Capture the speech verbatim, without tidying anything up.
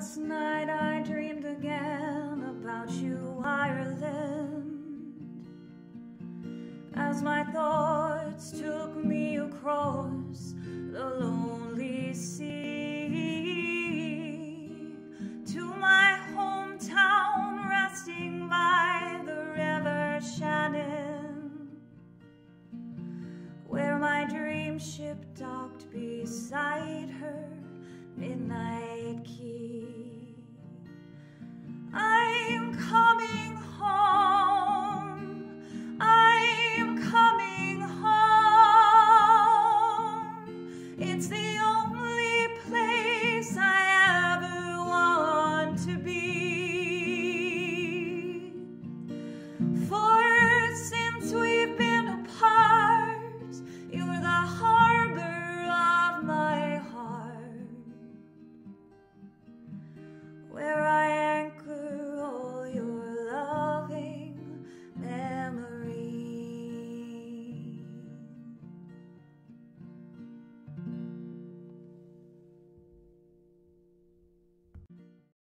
Last night I dreamed again about you, Ireland, as my thoughts took me across the lonely sea.